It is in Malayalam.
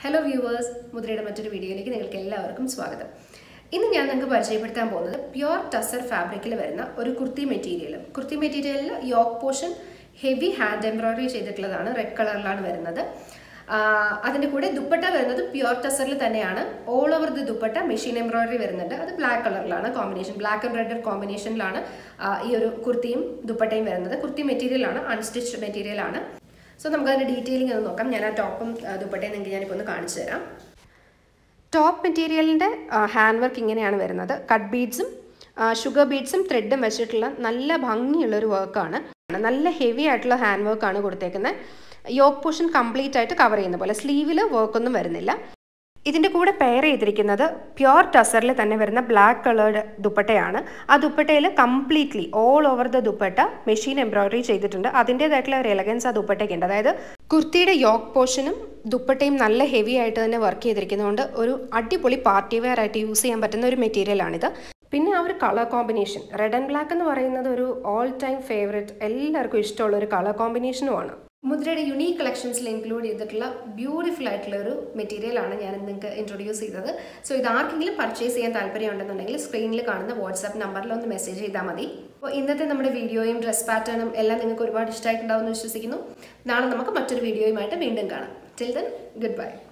Hello viewers, മുദ്രയുടെ മറ്റൊരു വീഡിയോയിലേക്ക് നിങ്ങൾക്ക് എല്ലാവർക്കും സ്വാഗതം. ഇന്ന് ഞാൻ നിങ്ങൾക്ക് പരിചയപ്പെടുത്താൻ പോകുന്നത് പ്യുവർ ടസർ ഫാബ്രിക്കിൽ വരുന്ന ഒരു കുർത്തി മെറ്റീരിയൽ. കുർത്തി മെറ്റീരിയലിൽ yoke portion heavy hand embroidery ചെയ്തിട്ടുള്ളതാണ്, റെഡ് കളറിലാണ് വരുന്നത്. അതിൻ്റെ കൂടെ ദുപ്പട്ട വരുന്നത് പ്യുവർ ടസറിൽ തന്നെയാണ്. All over the dupatta machine embroidery വരുന്നുണ്ട്. അത് ബ്ലാക്ക് കളറിലാണ് കോമ്പിനേഷൻ, ബ്ലാക്ക് ആൻഡ് റെഡ് കോമ്പിനേഷനിലാണ് ഈ ഒരു കുർത്തിയും ദുപ്പട്ടയും വരുന്നത്. കുർത്തി മെറ്റീരിയലാണ്, അൺസ്റ്റിച്ച്ഡ് മെറ്റീരിയലാണ്. സോ നമുക്കതിൻ്റെ ഡീറ്റെയിലിംഗ് ഒന്ന് നോക്കാം. ഞാൻ ആ ടോപ്പും ദുപ്പട്ടയും നിങ്ങൾക്ക് ഞാനിപ്പോൾ ഒന്ന് കാണിച്ചു തരാം. ടോപ്പ് മെറ്റീരിയലിൻ്റെ ഹാൻഡ് വർക്ക് ഇങ്ങനെയാണ് വരുന്നത്. കട്ട് ബീഡ്സും ഷുഗർ ബീഡ്സും ത്രെഡും വെച്ചിട്ടുള്ള നല്ല ഭംഗിയുള്ളൊരു വർക്കാണ്. നല്ല ഹെവി ആയിട്ടുള്ള ഹാൻഡ് വർക്കാണ് കൊടുത്തേക്കുന്നത്. യോക്ക് പോർഷൻ കംപ്ലീറ്റ് ആയിട്ട് കവർ ചെയ്യുന്ന പോലെ, സ്ലീവിൽ വർക്കൊന്നും വരുന്നില്ല. ഇതിൻ്റെ കൂടെ പെയർ ചെയ്തിരിക്കുന്നത് പ്യുവർ ടസറിൽ തന്നെ വരുന്ന ബ്ലാക്ക് കളേർഡ് ദുപ്പട്ടയാണ്. ആ ദുപ്പട്ടയിൽ completely all over the dupatta machine embroidery ചെയ്തിട്ടുണ്ട്. അതിൻ്റേതായിട്ടുള്ള ഒരു എലഗൻസ് ആ ദുപ്പട്ടയ്ക്കുണ്ട്. അതായത് കുർത്തിയുടെ യോക്ക് പോർഷനും ദുപ്പട്ടയും നല്ല ഹെവി ആയിട്ട് തന്നെ വർക്ക് ചെയ്തിരിക്കുന്നതുകൊണ്ട് ഒരു അടിപൊളി പാർട്ടി വെയർ ആയിട്ട് യൂസ് ചെയ്യാൻ പറ്റുന്ന ഒരു മെറ്റീരിയലാണിത്. പിന്നെ ആ ഒരു colour combination, red and black എന്ന് പറയുന്നത് ഒരു ഓൾ ടൈം ഫേവറേറ്റ്, എല്ലാവർക്കും ഇഷ്ടമുള്ള ഒരു കളർ കോമ്പിനേഷനുമാണ്. മുദ്രയുടെ യുണീക്ക് കളക്ഷൻസിൽ ഇൻക്ലൂഡ് ചെയ്തിട്ടുള്ള ബ്യൂട്ടിഫുൾ ആയിട്ടുള്ള ഒരു മെറ്റീരിയലാണ് ഞാൻ നിങ്ങൾക്ക് ഇൻട്രൊഡ്യൂസ് ചെയ്തത്. സോ ഇത് ആർക്കെങ്കിലും പർച്ചേസ് ചെയ്യാൻ താല്പര്യം ഉണ്ടെന്നുണ്ടെങ്കിൽ സ്ക്രീനിൽ കാണുന്ന വാട്സാപ്പ് നമ്പറിൽ ഒന്ന് മെസ്സേജ് ചെയ്താൽ മതി. അപ്പോൾ ഇന്നത്തെ നമ്മുടെ വീഡിയോയും ഡ്രസ് പാറ്റേണും എല്ലാം നിങ്ങൾക്ക് ഒരുപാട് ഇഷ്ടമായിട്ടുണ്ടാവുമെന്ന് വിശ്വസിക്കുന്നു. നാളെ നമുക്ക് മറ്റൊരു വീഡിയോയുമായിട്ട് വീണ്ടും കാണാം. Till then, good bye.